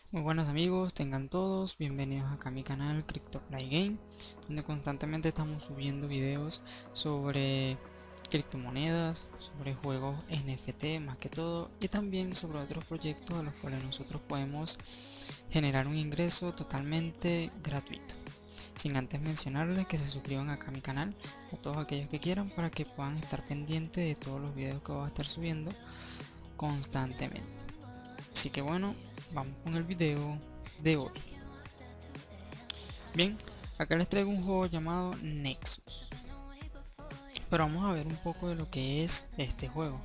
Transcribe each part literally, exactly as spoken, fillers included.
Muy buenos amigos, tengan todos bienvenidos acá a mi canal CryptoPlayGame, donde constantemente estamos subiendo videos sobre criptomonedas, sobre juegos N F T más que todo, y también sobre otros proyectos a los cuales nosotros podemos generar un ingreso totalmente gratuito. Sin antes mencionarles que se suscriban acá a mi canal, a todos aquellos que quieran, para que puedan estar pendientes de todos los videos que voy a estar subiendo constantemente. Así que bueno, vamos con el video de hoy. Bien, acá les traigo un juego llamado Nexus. Pero vamos a ver un poco de lo que es este juego.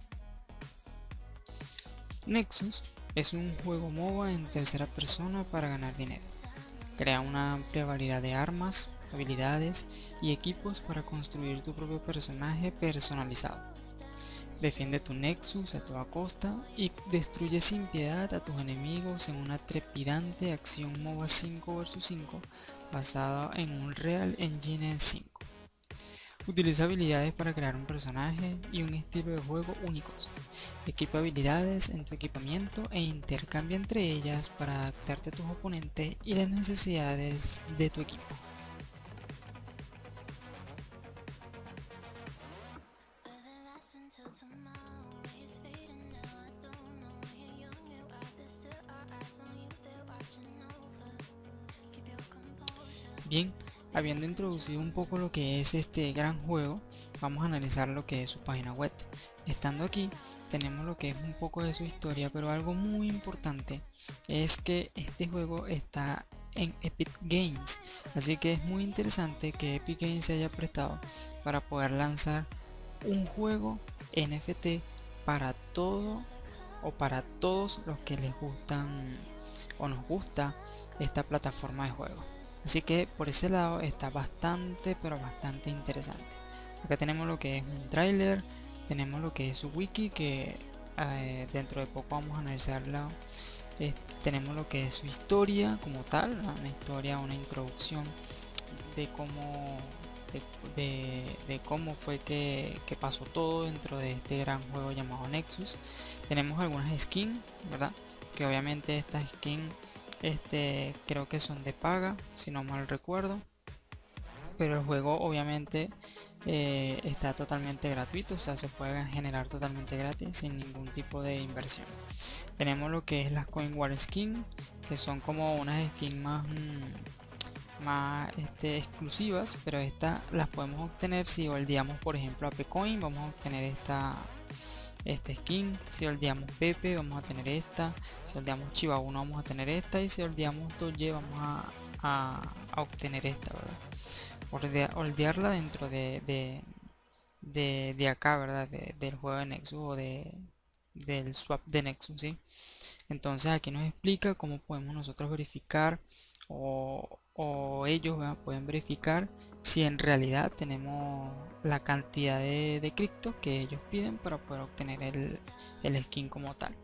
Nexus es un juego MOBA en tercera persona para ganar dinero. Crea una amplia variedad de armas, habilidades y equipos para construir tu propio personaje personalizado. Defiende tu Nexus a toda costa y destruye sin piedad a tus enemigos en una trepidante acción MOBA cinco versus cinco basada en un Real Engine cinco. Utiliza habilidades para crear un personaje y un estilo de juego únicos. Equipa habilidades en tu equipamiento e intercambia entre ellas para adaptarte a tus oponentes y las necesidades de tu equipo. Bien, habiendo introducido un poco lo que es este gran juego, vamos a analizar lo que es su página web. Estando aquí, tenemos lo que es un poco de su historia, pero algo muy importante es que este juego está en Epic Games, así que es muy interesante que Epic Games se haya prestado para poder lanzar un juego N F T para todo o para todos los que les gustan o nos gusta esta plataforma de juego. Así que por ese lado está bastante pero bastante interesante. Acá tenemos lo que es un tráiler, tenemos lo que es su wiki, que eh, dentro de poco vamos a analizarla. Este, tenemos lo que es su historia como tal, una historia, una introducción de cómo de, de, de cómo fue que, que pasó todo dentro de este gran juego llamado Nexus. Tenemos algunas skins, ¿verdad? Que obviamente estas skins este, creo que son de paga, si no mal recuerdo. Pero el juego obviamente eh, está totalmente gratuito, o sea, se puede generar totalmente gratis sin ningún tipo de inversión. Tenemos lo que es las Coin War Skin, que son como unas skins más, mmm, más este, exclusivas, pero estas las podemos obtener si holdeamos por ejemplo a Pcoin, vamos a obtener esta este skin. Si holdeamos Pepe vamos a tener esta, si holdeamos Chiva uno vamos a tener esta, y si holdeamos Doge vamos a, a, a obtener esta, ¿verdad? Holdea, holdearla dentro de, de, de, de acá, ¿verdad? De, del juego de Nexus o de, del swap de Nexus, ¿sí? Entonces aquí nos explica cómo podemos nosotros verificar o, o ellos, ¿verdad?, pueden verificar si en realidad tenemos la cantidad de, de cripto que ellos piden para poder obtener el, el skin como tal.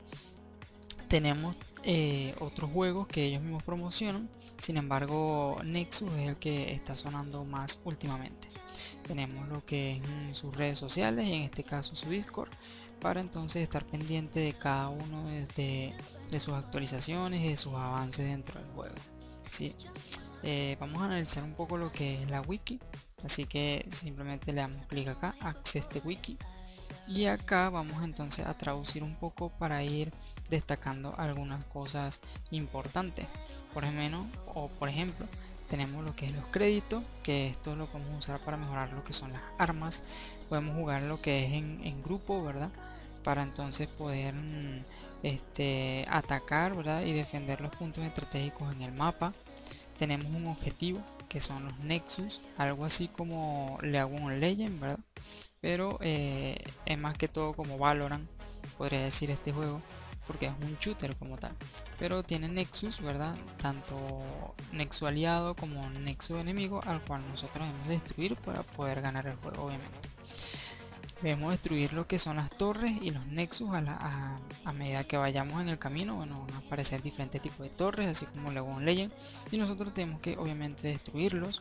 Tenemos eh, otros juegos que ellos mismos promocionan, sin embargo Nexus es el que está sonando más últimamente. Tenemos lo que es mm, sus redes sociales y en este caso su Discord, para entonces estar pendiente de cada uno de, de, de sus actualizaciones y de sus avances dentro del juego, ¿sí? Eh, vamos a analizar un poco lo que es la wiki, así que simplemente le damos clic acá, access the wiki, y acá vamos entonces a traducir un poco para ir destacando algunas cosas importantes. Por ejemplo, o por ejemplo tenemos lo que es los créditos, que esto lo podemos usar para mejorar lo que son las armas. Podemos jugar lo que es en, en grupo, ¿verdad? Para entonces poder mm, este, atacar, ¿verdad?, y defender los puntos estratégicos en el mapa. Tenemos un objetivo que son los Nexus, algo así como League of Legends, ¿verdad? Pero eh, es más que todo como Valorant, podría decir este juego, porque es un shooter como tal. Pero tiene Nexus, ¿verdad? Tanto Nexo aliado como Nexo enemigo, al cual nosotros debemos destruir para poder ganar el juego, obviamente. Debemos destruir lo que son las torres y los nexus a, la, a, a medida que vayamos en el camino. Bueno, van a aparecer diferentes tipos de torres, así como League of Legends, y nosotros tenemos que obviamente destruirlos,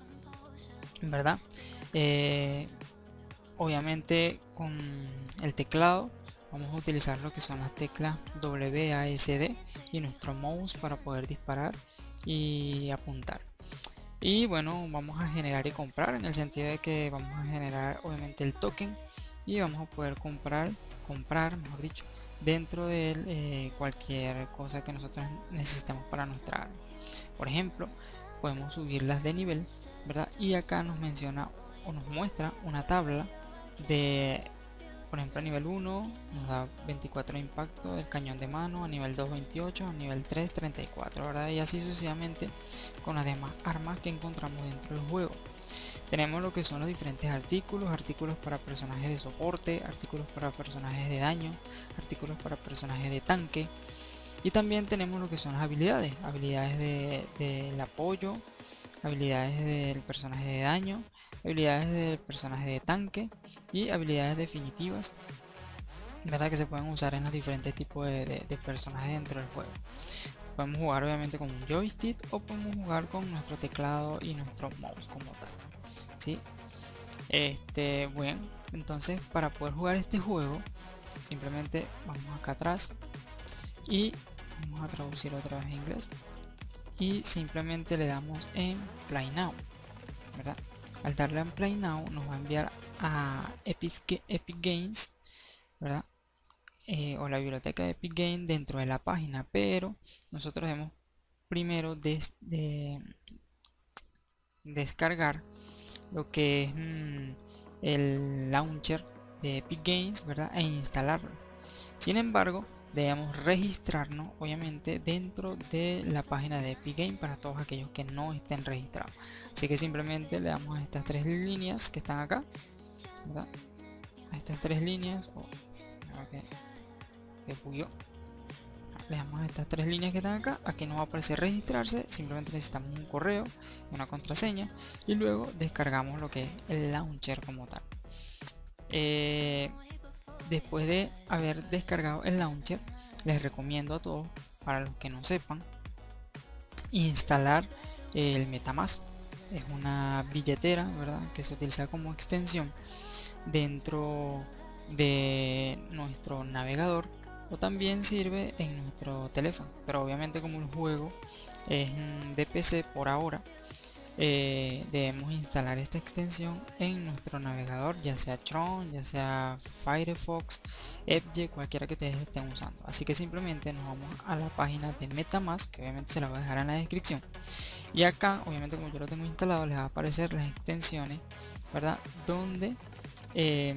¿verdad? Eh, obviamente con el teclado vamos a utilizar lo que son las teclas W A S D y nuestro mouse para poder disparar y apuntar. Y bueno, vamos a generar y comprar, en el sentido de que vamos a generar obviamente el token y vamos a poder comprar, comprar mejor dicho, dentro de él eh, cualquier cosa que nosotros necesitemos para nuestra arma. Por ejemplo, podemos subirlas de nivel, ¿verdad? Y acá nos menciona o nos muestra una tabla de, por ejemplo, a nivel uno nos da veinticuatro de impacto del cañón de mano, a nivel dos veintiocho, a nivel tres treinta y cuatro, ¿verdad? Y así sucesivamente con las demás armas que encontramos dentro del juego. Tenemos lo que son los diferentes artículos, artículos para personajes de soporte, artículos para personajes de daño, artículos para personajes de tanque. Y también tenemos lo que son las habilidades, habilidades de, del apoyo, habilidades del personaje de daño, habilidades del personaje de tanque y habilidades definitivas, ¿verdad? Que se pueden usar en los diferentes tipos de, de, de personajes dentro del juego. Podemos jugar obviamente con un joystick o podemos jugar con nuestro teclado y nuestro mouse como tal. ¿Sí? Este, bueno, entonces para poder jugar este juego simplemente vamos acá atrás y vamos a traducir otra vez en inglés y simplemente le damos en Play Now, ¿verdad? Al darle en Play Now nos va a enviar a Epic, Epic Games, ¿verdad? Eh, o la biblioteca de Epic Games dentro de la página, pero nosotros debemos primero de, de descargar lo que es mmm, el launcher de Epic Games, ¿verdad? E instalarlo. Sin embargo, debemos registrarnos obviamente dentro de la página de Epic Games para todos aquellos que no estén registrados. Así que simplemente le damos a estas tres líneas que están acá, ¿verdad? A estas tres líneas. Oh, okay. Se bugueó. Le damos a estas tres líneas que están acá. Aquí nos va a aparecer registrarse. Simplemente necesitamos un correo, una contraseña y luego descargamos lo que es el launcher como tal. Eh, después de haber descargado el launcher, les recomiendo a todos, para los que no sepan, instalar el MetaMask. Es una billetera, ¿verdad?, que se utiliza como extensión dentro de nuestro navegador, o también sirve en nuestro teléfono, pero obviamente como el juego es de P C por ahora, eh, debemos instalar esta extensión en nuestro navegador, ya sea Chrome, ya sea Firefox, Edge, cualquiera que ustedes estén usando. Así que simplemente nos vamos a la página de MetaMask, que obviamente se la voy a dejar en la descripción, y acá obviamente como yo lo tengo instalado les va a aparecer las extensiones, ¿verdad?, donde eh,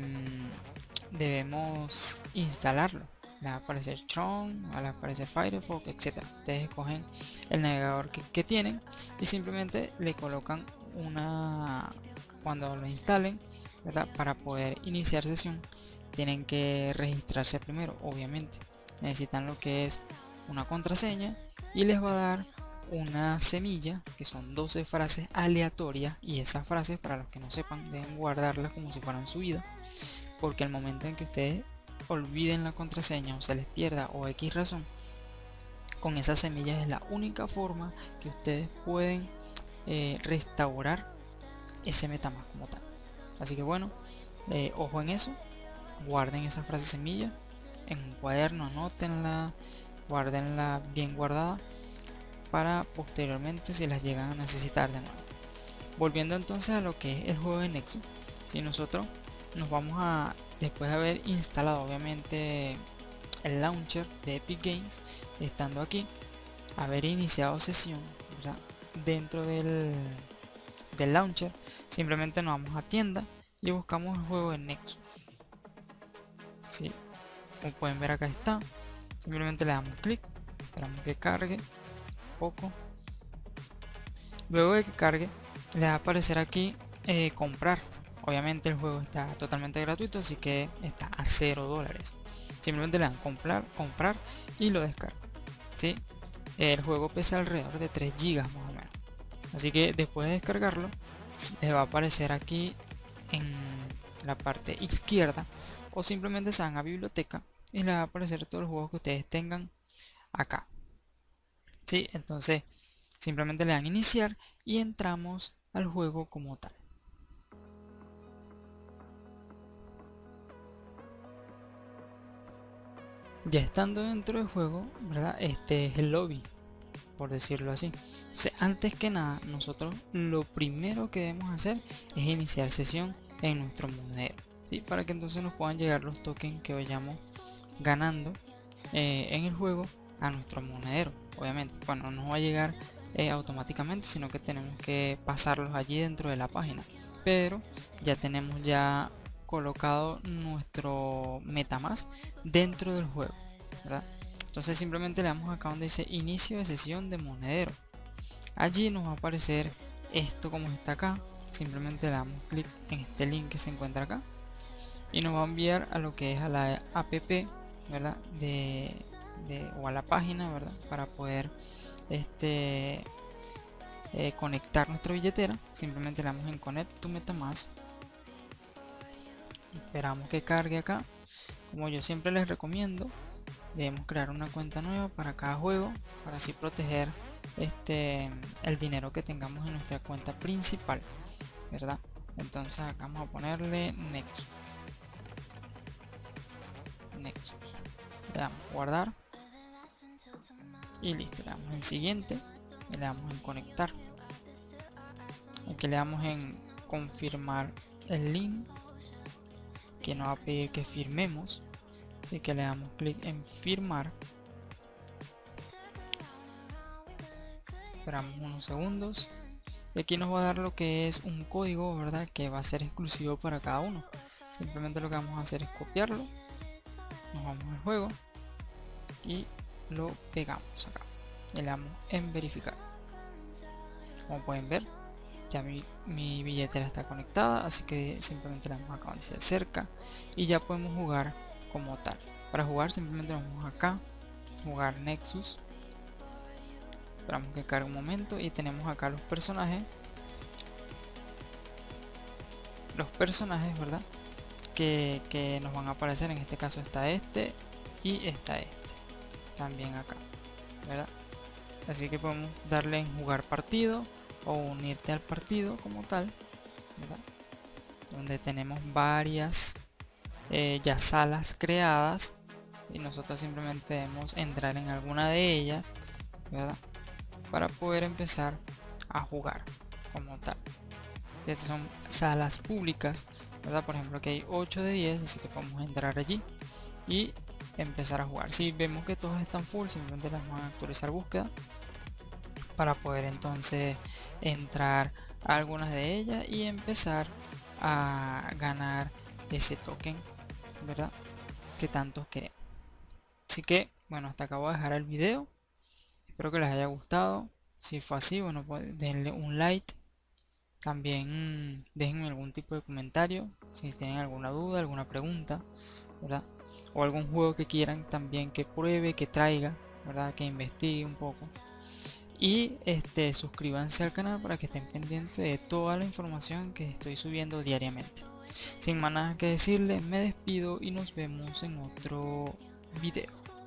debemos instalarlo. Les va a aparecer Chrome, les va a aparecer Firefox, etcétera. Ustedes escogen el navegador que, que tienen y simplemente le colocan una, cuando lo instalen, ¿verdad?, para poder iniciar sesión tienen que registrarse primero. Obviamente necesitan lo que es una contraseña y les va a dar una semilla que son doce frases aleatorias, y esas frases, para los que no sepan, deben guardarlas como si fueran su vida, porque el momento en que ustedes olviden la contraseña o se les pierda o X razón, con esas semillas es la única forma que ustedes pueden eh, restaurar ese MetaMask como tal. Así que bueno, eh, ojo en eso, guarden esa frase semilla en un cuaderno, anótenla, guárdenla bien guardada para posteriormente si las llegan a necesitar de nuevo. Volviendo entonces a lo que es el juego de Nexus, si nosotros nos vamos a, después de haber instalado obviamente el launcher de Epic Games, estando aquí, haber iniciado sesión, ¿verdad?, dentro del, del launcher, simplemente nos vamos a tienda y buscamos el juego de Nexus. ¿Sí? Como pueden ver acá está, simplemente le damos clic, esperamos que cargue poco. Luego de que cargue le va a aparecer aquí eh, comprar. Obviamente el juego está totalmente gratuito, así que está a cero dólares. Simplemente le dan comprar, comprar y lo descargan. ¿Sí? El juego pesa alrededor de tres gigas más o menos. Así que después de descargarlo, les va a aparecer aquí en la parte izquierda, o simplemente se van a biblioteca y les va a aparecer todos los juegos que ustedes tengan acá. ¿Sí? Entonces simplemente le dan iniciar y entramos al juego como tal. Ya estando dentro del juego, ¿verdad? Este es el lobby, por decirlo así. Entonces, antes que nada, nosotros lo primero que debemos hacer es iniciar sesión en nuestro monedero, ¿sí? Para que entonces nos puedan llegar los tokens que vayamos ganando eh, en el juego a nuestro monedero. Obviamente, bueno, no nos va a llegar eh, automáticamente, sino que tenemos que pasarlos allí dentro de la página. Pero ya tenemos ya colocado nuestro MetaMask dentro del juego, ¿verdad? Entonces simplemente le damos acá donde dice inicio de sesión de monedero. Allí nos va a aparecer esto como está acá. Simplemente le damos clic en este link que se encuentra acá y nos va a enviar a lo que es a la app, ¿verdad? De, de, o a la página, ¿verdad? Para poder este eh, conectar nuestra billetera. Simplemente le damos en Connect to MetaMask. Esperamos que cargue acá. Como yo siempre les recomiendo, debemos crear una cuenta nueva para cada juego para así proteger este el dinero que tengamos en nuestra cuenta principal, ¿verdad? Entonces acá vamos a ponerle Nexus. Nexus. Le damos guardar y listo. Le damos en siguiente y le damos en conectar. Aquí le damos en confirmar el link, que nos va a pedir que firmemos, así que le damos clic en firmar. Esperamos unos segundos y aquí nos va a dar lo que es un código, ¿verdad? Que va a ser exclusivo para cada uno. Simplemente lo que vamos a hacer es copiarlo, nos vamos al juego y lo pegamos acá y le damos en verificar. Como pueden ver, ya mi, mi billetera está conectada, así que simplemente le damos acá donde dice cerca y ya podemos jugar como tal. Para jugar simplemente nos vamos acá, jugar Nexus. Esperamos que cargue un momento y tenemos acá los personajes. Los personajes, ¿verdad? Que, que nos van a aparecer. En este caso está este y está este. También acá, ¿verdad? Así que podemos darle en jugar partido o unirte al partido como tal, ¿verdad? Donde tenemos varias eh, ya salas creadas y nosotros simplemente debemos entrar en alguna de ellas, ¿verdad? Para poder empezar a jugar como tal. Si estas son salas públicas, ¿verdad? Por ejemplo, aquí hay ocho de diez, así que podemos entrar allí y empezar a jugar. Si vemos que todos están full, simplemente le vamos a actualizar búsqueda para poder entonces entrar a algunas de ellas y empezar a ganar ese token, ¿verdad? Que tanto queremos. Así que bueno, hasta acá voy a dejar el video. Espero que les haya gustado. Si fue así, bueno, pues denle un like. También déjenme algún tipo de comentario si tienen alguna duda, alguna pregunta, ¿verdad? O algún juego que quieran también que pruebe, que traiga, ¿verdad? Que investigue un poco. Y este, suscríbanse al canal para que estén pendientes de toda la información que estoy subiendo diariamente. Sin más nada que decirles, me despido y nos vemos en otro video.